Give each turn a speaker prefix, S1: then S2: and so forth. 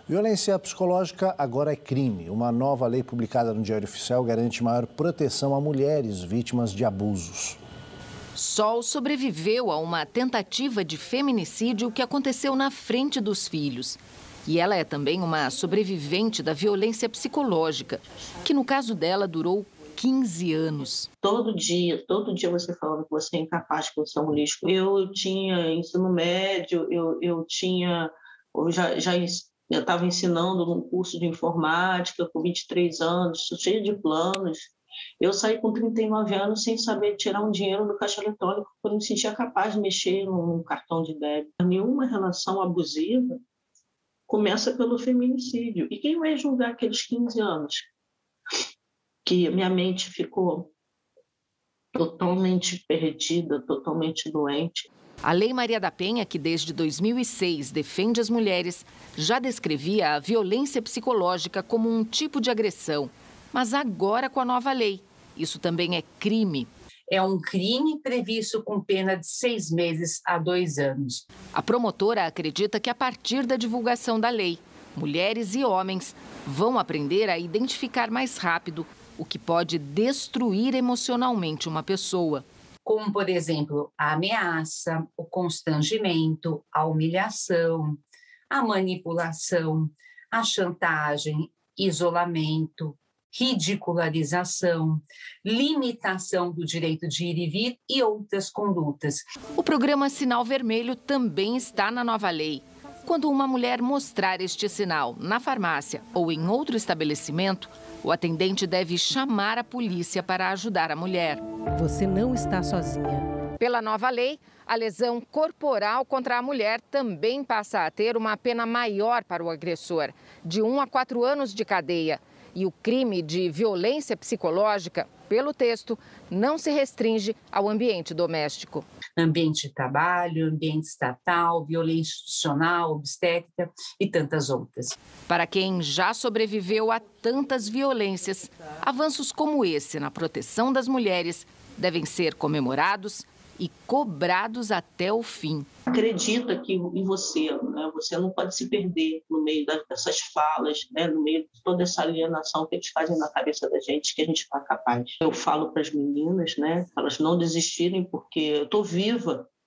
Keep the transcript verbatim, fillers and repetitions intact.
S1: Violência psicológica agora é crime. Uma nova lei publicada no Diário Oficial garante maior proteção a mulheres vítimas de abusos.
S2: Sol sobreviveu a uma tentativa de feminicídio que aconteceu na frente dos filhos. E ela é também uma sobrevivente da violência psicológica, que no caso dela durou quinze anos.
S3: Todo dia, todo dia você falando que você é incapaz, que você é um lixo. Eu tinha ensino médio, eu, eu tinha, eu já, já eu estava ensinando num curso de informática com vinte e três anos, cheio de planos. Eu saí com trinta e nove anos sem saber tirar um dinheiro do caixa eletrônico, porque eu não me sentia capaz de mexer num cartão de débito. Nenhuma relação abusiva começa pelo feminicídio. E quem vai julgar aqueles quinze anos que minha mente ficou totalmente perdida, totalmente doente?
S2: A Lei Maria da Penha, que desde dois mil e seis defende as mulheres, já descrevia a violência psicológica como um tipo de agressão. Mas agora, com a nova lei, isso também é crime.
S4: É um crime previsto com pena de seis meses a dois anos.
S2: A promotora acredita que, a partir da divulgação da lei, mulheres e homens vão aprender a identificar mais rápido o que pode destruir emocionalmente uma pessoa.
S4: Como, por exemplo, a ameaça, o constrangimento, a humilhação, a manipulação, a chantagem, isolamento, ridicularização, limitação do direito de ir e vir e outras condutas.
S2: O programa Sinal Vermelho também está na nova lei. Quando uma mulher mostrar este sinal na farmácia ou em outro estabelecimento, o atendente deve chamar a polícia para ajudar a mulher.
S5: Você não está sozinha.
S2: Pela nova lei, a lesão corporal contra a mulher também passa a ter uma pena maior para o agressor, de um a quatro anos de cadeia. E o crime de violência psicológica, pelo texto, não se restringe ao ambiente doméstico.
S4: Ambiente de trabalho, ambiente estatal, violência institucional, obstétrica e tantas outras.
S2: Para quem já sobreviveu a tantas violências, avanços como esse na proteção das mulheres devem ser comemorados e cobrados até o fim.
S3: Acredita que em você, né? Você não pode se perder no meio dessas falas, né? No meio de toda essa alienação que eles fazem na cabeça da gente, que a gente está capaz. Eu falo para as meninas, né? Para elas não desistirem, porque eu estou viva,